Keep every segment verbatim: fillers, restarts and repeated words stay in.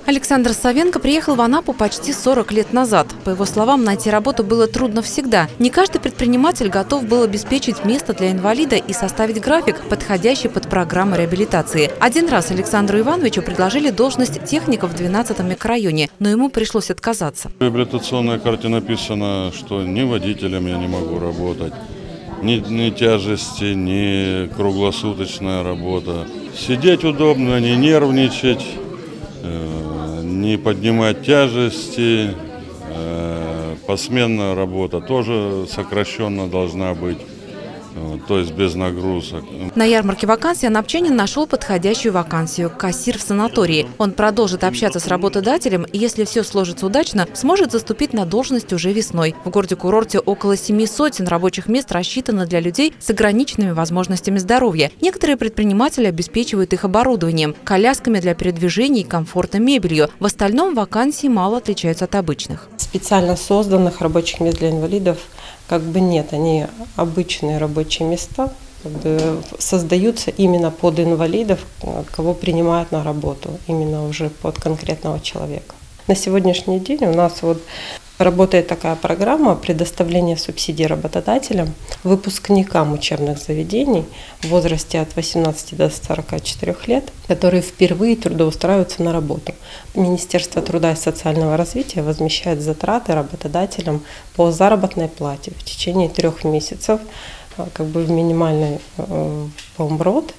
Александр Савенко приехал в Анапу почти сорок лет назад. По его словам, найти работу было трудно всегда. Не каждый предприниматель готов был обеспечить место для инвалида и составить график, подходящий под программу реабилитации. Один раз Александру Ивановичу предложили должность техника в двенадцатом микрорайоне, но ему пришлось отказаться. В реабилитационной карте написано, что ни водителем я не могу работать, ни, ни тяжести, ни круглосуточная работа. Сидеть удобно, не нервничать, не поднимать тяжести, посменная работа тоже сокращенно должна быть, то есть без нагрузок. На ярмарке вакансий анапчанин нашел подходящую вакансию – кассир в санатории. Он продолжит общаться с работодателем и, если все сложится удачно, сможет заступить на должность уже весной. В городе-курорте около семи сотен рабочих мест рассчитано для людей с ограниченными возможностями здоровья. Некоторые предприниматели обеспечивают их оборудованием, колясками для передвижения и комфортной мебелью. В остальном вакансии мало отличаются от обычных. Специально созданных рабочих мест для инвалидов как бы нет, они обычные рабочие места, как бы создаются именно под инвалидов, кого принимают на работу, именно уже под конкретного человека. На сегодняшний день у нас вот работает такая программа предоставления субсидий работодателям, выпускникам учебных заведений в возрасте от восемнадцати до сорока четырёх лет, которые впервые трудоустраиваются на работу. Министерство труда и социального развития возмещает затраты работодателям по заработной плате в течение трех месяцев, как бы в минимальный оборот,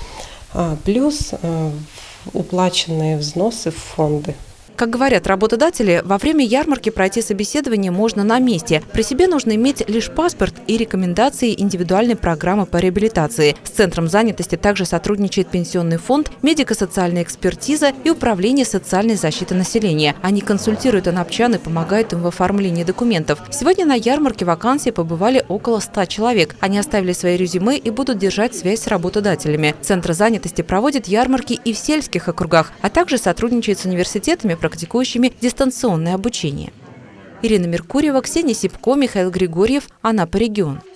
плюс уплаченные взносы в фонды. Как говорят работодатели, во время ярмарки пройти собеседование можно на месте. При себе нужно иметь лишь паспорт и рекомендации индивидуальной программы по реабилитации. С Центром занятости также сотрудничает Пенсионный фонд, медико-социальная экспертиза и Управление социальной защиты населения. Они консультируют анапчан и помогают им в оформлении документов. Сегодня на ярмарке вакансий побывали около ста человек. Они оставили свои резюме и будут держать связь с работодателями. Центр занятости проводит ярмарки и в сельских округах, а также сотрудничает с университетами, практикующими дистанционное обучение. Ирина Меркурьева, Ксения Сипко, Михаил Григорьев, Анапа регион.